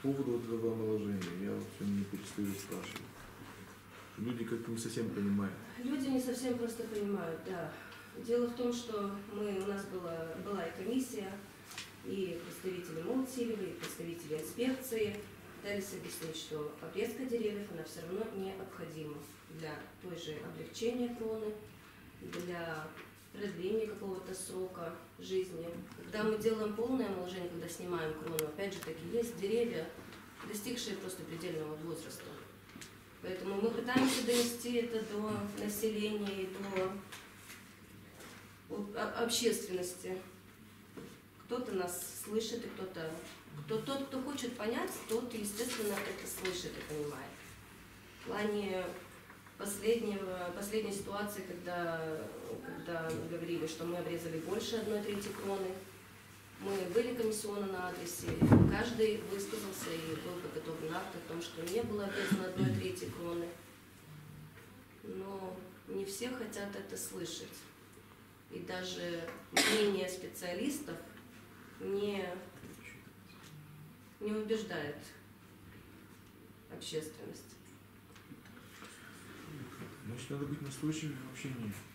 поводу вот этого омоложения я вот все не перестаю спрашивать. Люди как-то не совсем понимают. Люди не совсем просто понимают, да. Дело в том, что у нас была и комиссия, и представители Молотилева, и представители инспекции пытались объяснить, что обрезка деревьев, она все равно необходима для той же облегчения кроны, для продления какого-то срока жизни. Когда мы делаем полное омоложение, когда снимаем крону, опять же таки, есть деревья, достигшие просто предельного возраста. Поэтому мы пытаемся донести это до населения и до общественности. Кто-то нас слышит, и тот, кто хочет понять, тот, естественно, это слышит и понимает. В плане последней ситуации, когда говорили, что мы обрезали больше 1/3 кроны, мы были комиссионно на адресе, каждый высказался и был подготовлен акт о том, что не было обрезано 1/3 кроны. Но не все хотят это слышать. И даже мнение специалистов не убеждает общественность. Значит, надо быть настойчивым в общении.